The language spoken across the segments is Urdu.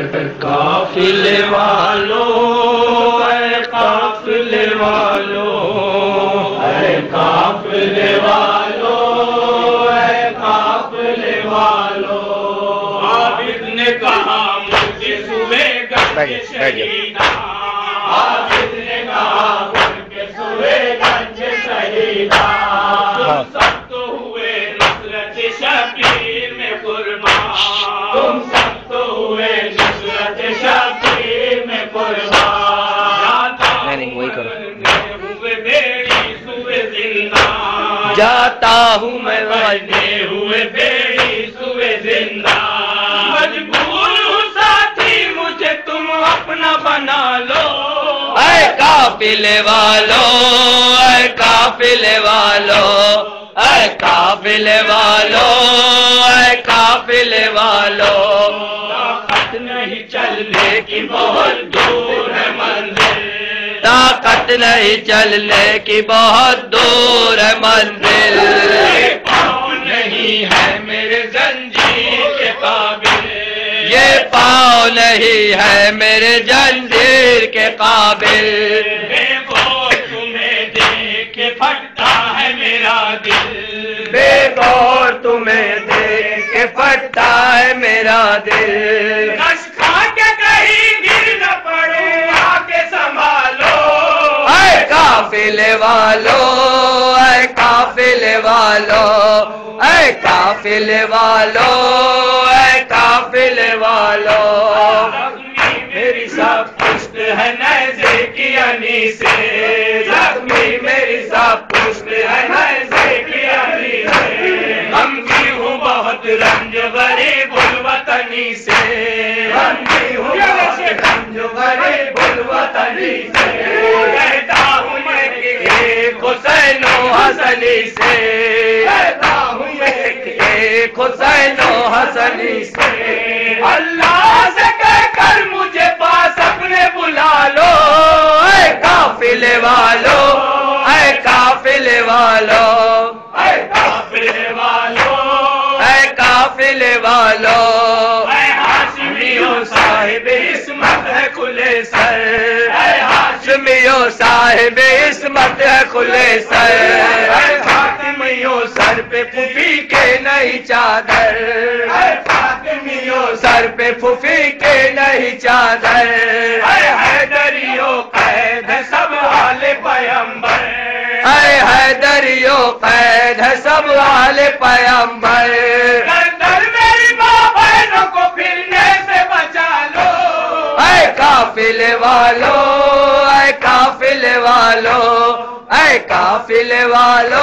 قافلے والو اے قافلے والو اے قافلے والو اے قافلے والو عابد نے کہا مجھے سوئے گنج شہیدہ عابد نے کہا مجھے سوئے گنج شہیدہ تم سب تو ہوئے نصرت شبیر میں قربان تم سب تو ہوئے نصرت شبیر میں قربان وہی کرو ہوئے بیڑی سوئے زندہ جاتا ہوں میں بنے ہوئے بیڑی سوئے زندہ مجبور ہوں ساتھی مجھے تم اپنا بنا لو اے قافلے والو اے قافلے والو اے قافلے والو اے قافلے والو طاقت نہیں چلنے کی بہت دور ہے منزل طاقت نہیں چلنے کی بہت دور ہے منزل یہ پاؤں نہیں ہے میرے زنجیر کے قابل یہ پاؤں نہیں ہے میرے جنجیر کے قابل بے غور تمہیں دیکھ کے پھٹتا ہے میرا دل بے غور تمہیں دیکھ کے پھٹتا ہے میرا دل رش کھا کے کہیں گر نہ پڑوں آ کے سنبھالو اے قافلے والو اے قافلے والو اے قافلے والو اے قافلے والو میری سب پشت ہے نیزے کی انی سے زخمی میری سب پشت ہے نیزے کی انی سے غمگی ہوں بہت رنج غریب الوطنی سے غمگی ہوں بہت رنج غریب الوطنی سے کہتا ہوں میں کہ ایک حسین و حسنی سے کہتا ہوں میں کہ ایک حسین و حسنی سے اللہ سے کہہ کر مجھے پاس اپنے بلا لو اے قافلے والو اے قافلے والو اے قافلے والو اے قافلے والو اے ہاشمیو صاحب عصمت ہے کھلے سر اے ہاشمیو صاحب عصمت ہے کھلے سر اے فاطمیو سر پہ پھوپھی کے نہیں چادر اے فاطمیو سر پہ پھوپھی کے نہیں چادر اے حیدریو قید ہے سب آل پیمبر اے حیدریو قید ہے سب آل پیمبر گردن میری ماں بہنوں کو پھرنے سے بچا لو اے قافلے والو اے قافلے والو اے قافلے والو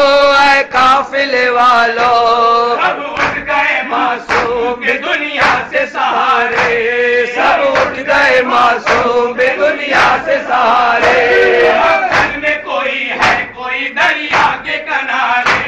اے قافلے والو سب اٹھ گئے معصوم دنیا سے سہارے سب اٹھ گئے معصوم دنیا سے سہارے مقتل میں کوئی ہے کوئی دریا کے کنارے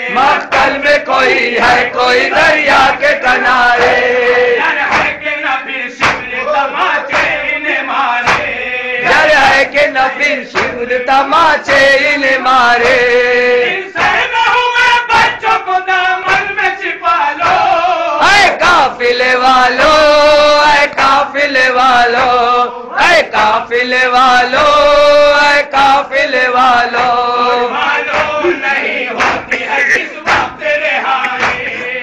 مقتل میں کوئی ہے کوئی دریا کے کنارے ڈر ہے کہ نہ پھر شبر تماچے انہیں مارے ڈر ہے کہ نہ پھر شبر تماچے انہیں مارے ان سے نہ ہوئے بچوں کو دامن میں چھپا لو اے قافلے والو اے قافلے والو اے قافلے والو اے قافلے والو معلوم نہیں ہوتی ہے کس وقت رہائی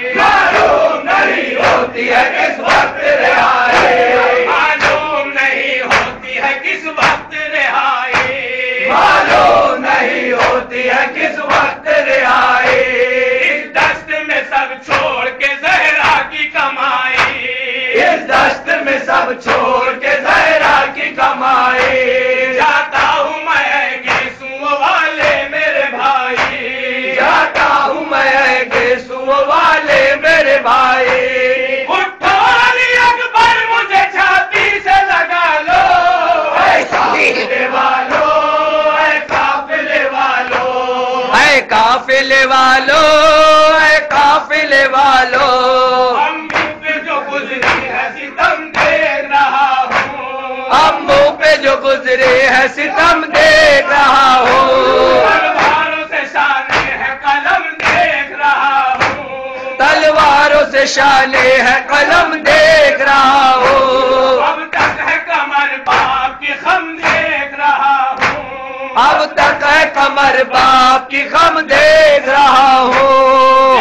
معلوم نہیں ہوتی ہے کس وقت رہائی معلوم نہیں ہوتی ہے کس وقت رہائی معلوم نہیں ہوتی ہے کس وقت رہائی اس دشت میں سب چھوڑ کے زہرا کی کمائی اس دشت میں سب چھوڑ کے زہرا کی کمائی جاتا ہوں میں گیسوں والے میرے بھائی جاتا ہوں میں گیسو والے میرے بھائی اٹھو علی اکبر مجھے چھاتی سے لگا لو اے قافلے والو اے قافلے والو اے قافلے والو اے قافلے والو ہم پہ جو گزری ہے ستم دیکھ رہا ہوں اب منہ پہ جو گزرے ہے ستم دیکھ رہا ہوں تلواروں سے شانے ہے قلم دیکھ رہا ہوں تلواروں سے شانے ہے قلم دیکھ رہا ہوں باپ کی غم دیکھ رہا ہوں.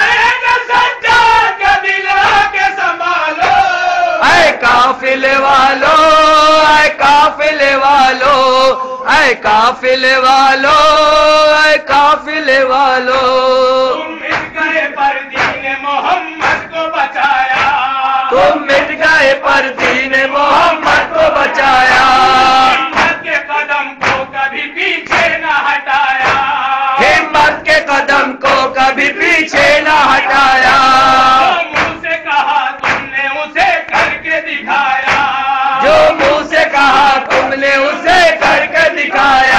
اے قافلے والو، اے قافلے والو، اے قافلے والو، اے قافلے والو. تم مٹ گئے پر دین محمد کو بچایا، تم مٹ گئے پر دین محمد کو بچایا. ہمت کے قدم کو کبھی پیچھے نہ ہٹایا، ہمت کے قدم کو کبھی پیچھے نہ ہٹایا. منہ سے کہا تم نے اسے کر کے دکھایا، جو منہ سے کہا تم نے اسے کر کے دکھایا.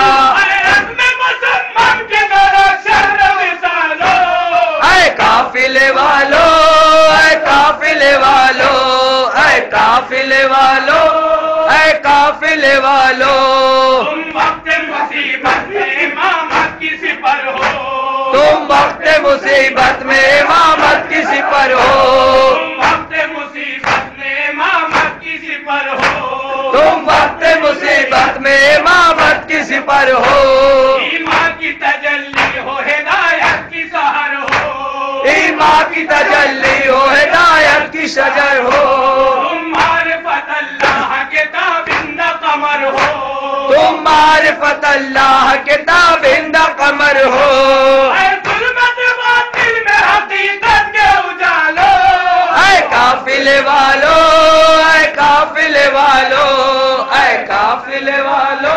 اے قافلے والو، اے قافلے والو، اے قافلے والو، اے قافلے والو. تم وقت مصیبت میں امامت کی سپر ہو، تم وقت مصیبت میں امامت کی سپر ہو. تم وقت مصیبت میں امامت کی سپر ہو، تم وقت مصیبت میں امامت کی سپر ہو. ایمان کی تجلی ہو، ہدایت کی سحر ہو، ایمان کی تجلی ہو، ہدایت کی شجر ہو. تم معرفت اللہ کے تابندہ قمر ہو، تم معرفت اللہ کے تابندہ قمر ہو. اے ظلمت باطل میں حقیقت کے اجالو، اے قافلے والو، اے قافلے والو، اے قافلے والو،